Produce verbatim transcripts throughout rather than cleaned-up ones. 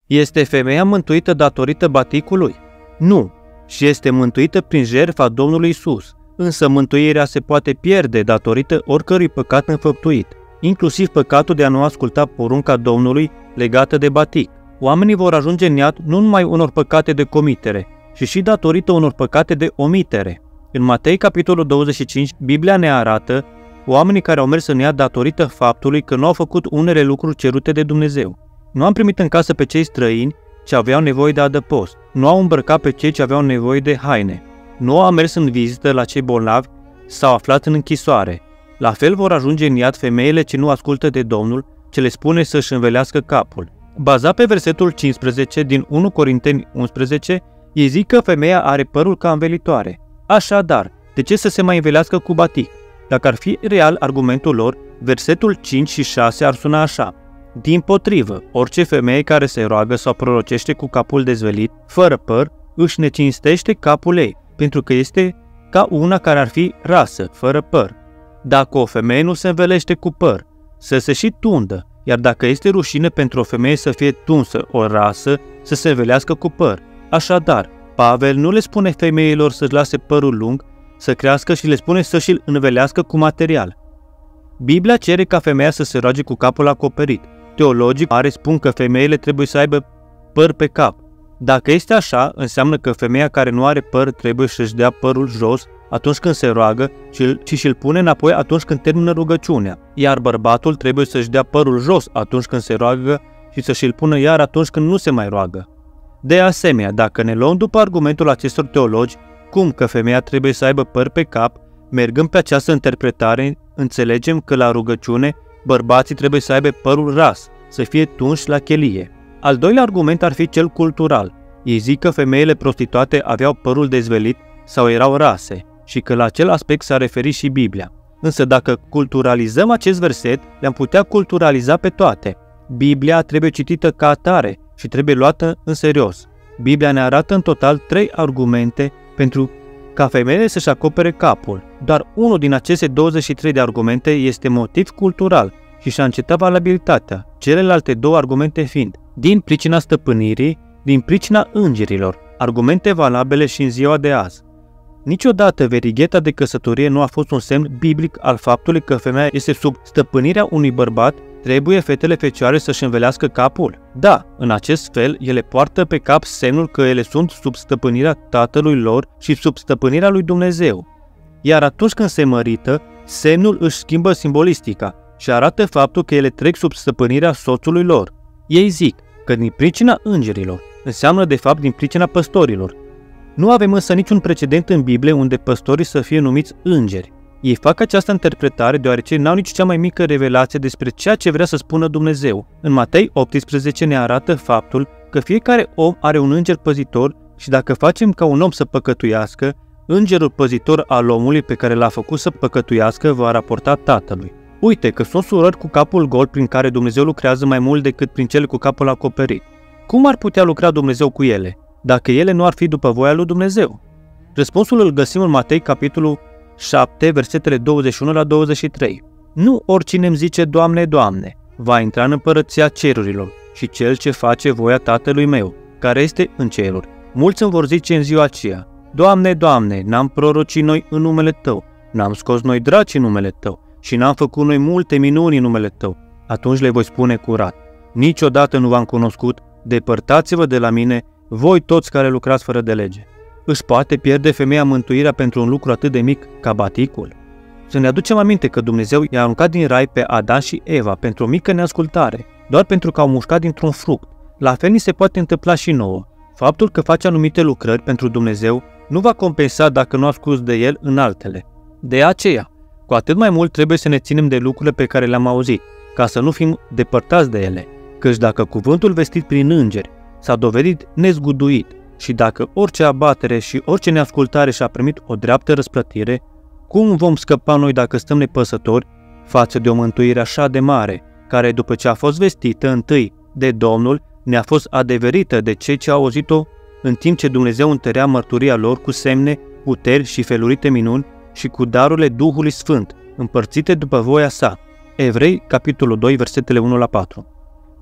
Este femeia mântuită datorită baticului? Nu, și este mântuită prin jertfa Domnului Isus, însă mântuirea se poate pierde datorită oricărui păcat înfăptuit, inclusiv păcatul de a nu asculta porunca Domnului legată de batic. Oamenii vor ajunge în iad nu numai unor păcate de comitere, ci și datorită unor păcate de omitere. În Matei, capitolul douăzeci și cinci, Biblia ne arată oamenii care au mers în iad datorită faptului că nu au făcut unele lucruri cerute de Dumnezeu. Nu am primit în casă pe cei străini ce aveau nevoie de adăpost, nu au îmbrăcat pe cei ce aveau nevoie de haine, nu au mers în vizită la cei bolnavi sau aflat în închisoare. La fel vor ajunge în iad femeile ce nu ascultă de Domnul, ce le spune să-și învelească capul. Bazat pe versetul cincisprezece din unu Corinteni unsprezece, ei zic că femeia are părul ca învelitoare. Așadar, de ce să se mai învelească cu batic? Dacă ar fi real argumentul lor, versetul cinci și șase ar suna așa: dimpotrivă, orice femeie care se roagă sau prorocește cu capul dezvelit, fără păr, își necinstește capul ei, pentru că este ca una care ar fi rasă, fără păr. Dacă o femeie nu se învelește cu păr, să se și tundă, iar dacă este rușine pentru o femeie să fie tunsă o rasă, să se învelească cu păr. Așadar, Pavel nu le spune femeilor să-și lase părul lung, să crească, și le spune să și-l învelească cu material. Biblia cere ca femeia să se roage cu capul acoperit. Teologii care spun că femeile trebuie să aibă păr pe cap. Dacă este așa, înseamnă că femeia care nu are păr trebuie să-și dea părul jos atunci când se roagă și și-l pune înapoi atunci când termină rugăciunea, iar bărbatul trebuie să-și dea părul jos atunci când se roagă și să și-l pună iar atunci când nu se mai roagă. De asemenea, dacă ne luăm după argumentul acestor teologi, cum că femeia trebuie să aibă păr pe cap, mergând pe această interpretare, înțelegem că la rugăciune bărbații trebuie să aibă părul ras, să fie tunși la chelie. Al doilea argument ar fi cel cultural. Ei zic că femeile prostituate aveau părul dezvelit sau erau rase și că la acel aspect s-a referit și Biblia. Însă dacă culturalizăm acest verset, le-am putea culturaliza pe toate. Biblia trebuie citită ca atare și trebuie luată în serios. Biblia ne arată în total trei argumente pentru ca femeile să-și acopere capul. Doar unul din aceste douăzeci și trei de argumente este motiv cultural și și-a încetat valabilitatea, celelalte două argumente fiind din pricina stăpânirii, din pricina îngerilor, argumente valabile și în ziua de azi. Niciodată verigheta de căsătorie nu a fost un semn biblic al faptului că femeia este sub stăpânirea unui bărbat. Trebuie fetele fecioare să-și învelească capul? Da, în acest fel ele poartă pe cap semnul că ele sunt sub stăpânirea tatălui lor și sub stăpânirea lui Dumnezeu. Iar atunci când se mărită, semnul își schimbă simbolistica și arată faptul că ele trec sub stăpânirea soțului lor. Ei zic că din pricina îngerilor înseamnă de fapt din pricina păstorilor. Nu avem însă niciun precedent în Biblie unde păstorii să fie numiți îngeri. Ei fac această interpretare deoarece n-au nici cea mai mică revelație despre ceea ce vrea să spună Dumnezeu. În Matei optsprezece ne arată faptul că fiecare om are un înger păzitor și dacă facem ca un om să păcătuiască, îngerul păzitor al omului pe care l-a făcut să păcătuiască va raporta tatălui. Uite că sunt surori cu capul gol prin care Dumnezeu lucrează mai mult decât prin cele cu capul acoperit. Cum ar putea lucra Dumnezeu cu ele, dacă ele nu ar fi după voia lui Dumnezeu? Răspunsul îl găsim în Matei, capitolul șapte, versetele douăzeci și unu la douăzeci și trei. Nu oricine îmi zice, Doamne, Doamne, va intra în împărăția cerurilor, ci cel ce face voia Tatălui meu, care este în ceruri. Mulți îmi vor zice în ziua aceea, Doamne, Doamne, n-am prorocit noi în numele Tău, n-am scos noi draci în numele Tău și n-am făcut noi multe minuni în numele Tău. Atunci le voi spune curat, niciodată nu v-am cunoscut, depărtați-vă de la mine, voi toți care lucrați fără de lege. Își poate pierde femeia mântuirea pentru un lucru atât de mic ca baticul? Să ne aducem aminte că Dumnezeu i-a aruncat din rai pe Adam și Eva pentru o mică neascultare, doar pentru că au mușcat dintr-un fruct. La fel ni se poate întâmpla și nouă. Faptul că faci anumite lucrări pentru Dumnezeu nu va compensa dacă nu asculți de El în altele. De aceea, cu atât mai mult trebuie să ne ținem de lucrurile pe care le-am auzit, ca să nu fim depărtați de ele, căci dacă cuvântul vestit prin îngeri s-a dovedit nezguduit și dacă orice abatere și orice neascultare și-a primit o dreaptă răsplătire, cum vom scăpa noi dacă stăm nepăsători față de o mântuire așa de mare, care după ce a fost vestită întâi de Domnul, ne-a fost adeverită de cei ce au auzit-o, în timp ce Dumnezeu întărea mărturia lor cu semne, puteri și felurite minuni și cu darurile Duhului Sfânt, împărțite după voia sa. Evrei, capitolul doi, versetele unu la patru.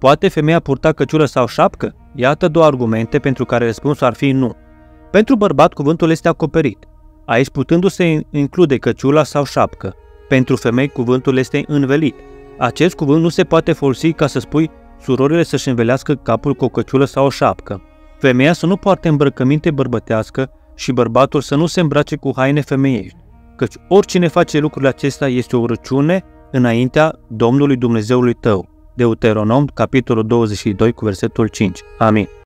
Poate femeia purta căciulă sau șapcă? Iată două argumente pentru care răspunsul ar fi nu. Pentru bărbat, cuvântul este acoperit, aici putându-se include căciula sau șapcă. Pentru femei, cuvântul este învelit. Acest cuvânt nu se poate folosi ca să spui surorile să-și învelească capul cu o căciulă sau o șapcă. Femeia să nu poarte îmbrăcăminte bărbătească și bărbatul să nu se îmbrace cu haine femeiești, căci oricine face lucrurile acestea este o urăciune înaintea Domnului Dumnezeului tău. Deuteronom, capitolul douăzeci și doi, cu versetul cinci. Amin.